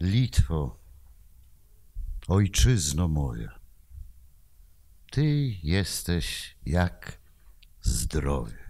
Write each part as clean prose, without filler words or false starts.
Litwo, ojczyzno moja, Ty jesteś jak zdrowie.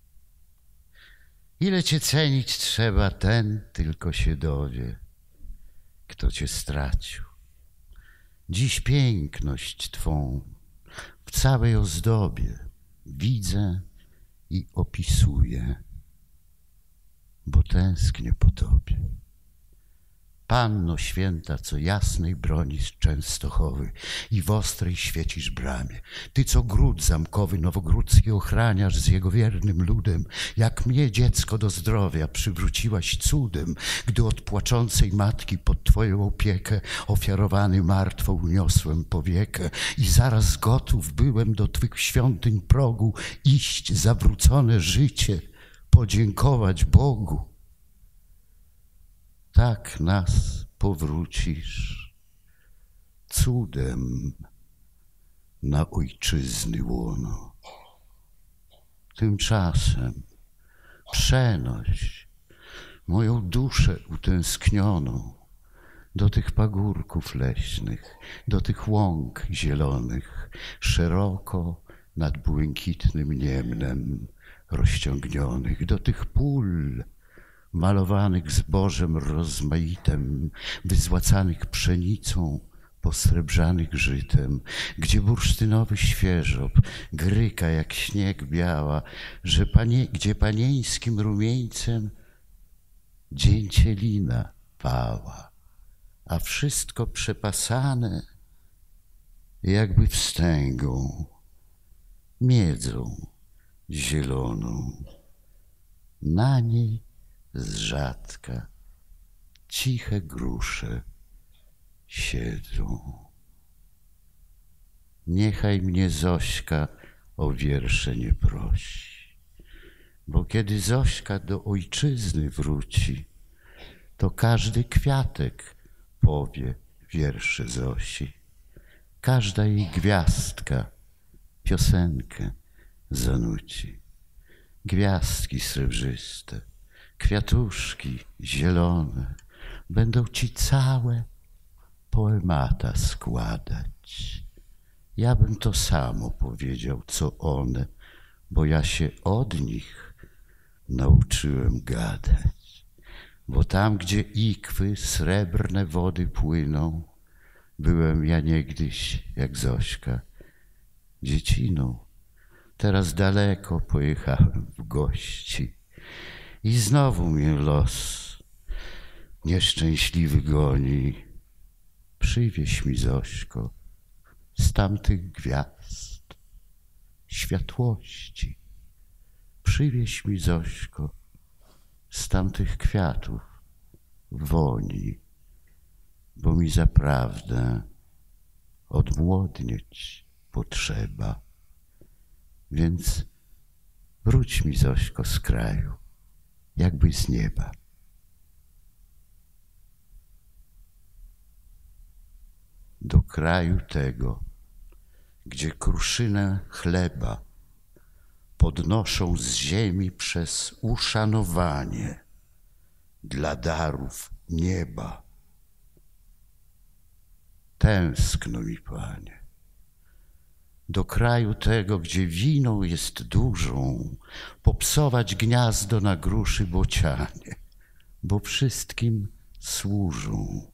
Ile Cię cenić trzeba, ten tylko się dowie, kto Cię stracił. Dziś piękność Twą w całej ozdobie widzę i opisuję, bo tęsknię po Tobie. Panno święta, co jasnej broni z Częstochowy i w ostrej świecisz bramie. Ty, co gród zamkowy nowogródzki ochraniasz z jego wiernym ludem, jak mnie, dziecko, do zdrowia przywróciłaś cudem, gdy od płaczącej matki pod Twoją opiekę ofiarowany martwo uniosłem powiekę i zaraz gotów byłem do Twych świątyń progu iść zawrócone życie, podziękować Bogu. Tak nas powrócisz cudem na ojczyzny łono. Tymczasem przenoś moją duszę utęsknioną do tych pagórków leśnych, do tych łąk zielonych, szeroko nad błękitnym niemnem rozciągnionych, do tych pól malowanych zbożem rozmaitym, wyzłacanych pszenicą, posrebrzanych żytem, gdzie bursztynowy świeżop gryka jak śnieg biała, gdzie panieńskim rumieńcem dzięcielina pała, a wszystko przepasane jakby wstęgą, miedzą zieloną. Na niej z rzadka ciche grusze siedzą. Niechaj mnie Zośka o wiersze nie prosi, bo kiedy Zośka do ojczyzny wróci, to każdy kwiatek powie wiersze Zosi, każda jej gwiazdka piosenkę zanuci. Gwiazdki srebrzyste, kwiatuszki zielone będą ci całe poemata składać. Ja bym to samo powiedział, co one, bo ja się od nich nauczyłem gadać. Bo tam, gdzie ikwy srebrne wody płyną, byłem ja niegdyś jak Zośka dzieciną. Teraz daleko pojechałem w gości. I znowu mnie los nieszczęśliwy goni. Przywieź mi, Zośko, z tamtych gwiazd światłości. Przywieź mi, Zośko, z tamtych kwiatów woni, bo mi zaprawdę odmłodnieć potrzeba. Więc wróć mi, Zośko, z kraju, jakby z nieba. Do kraju tego, gdzie kruszynę chleba podnoszą z ziemi przez uszanowanie dla darów nieba. Tęskno mi, Panie. Do kraju tego, gdzie winą jest dużą, popsować gniazdo na gruszy bocianie, bo wszystkim służą.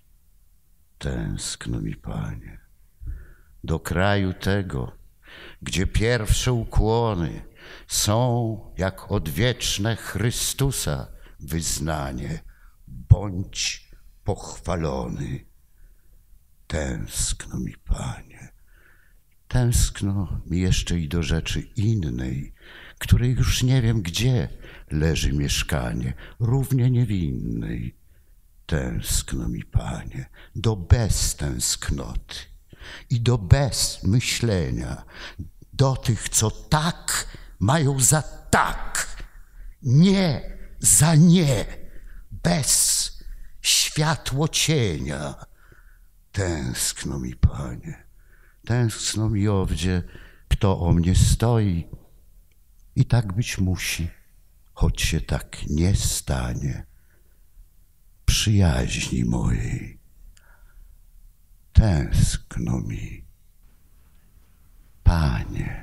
Tęskno mi, Panie. Do kraju tego, gdzie pierwsze ukłony są jak odwieczne Chrystusa wyznanie. Bądź pochwalony. Tęskno mi, Panie. Tęskno mi jeszcze i do rzeczy innej, której już nie wiem, gdzie leży mieszkanie, równie niewinnej. Tęskno mi, Panie, do beztęsknoty i do bezmyślenia, do tych, co tak mają za tak, nie za nie, bez światłocienia. Tęskno mi, Panie. Tęskno mi owdzie, kto o mnie stoi. I tak być musi, choć się tak nie stanie. przyjaźni mojej. Tęskno mi, Panie.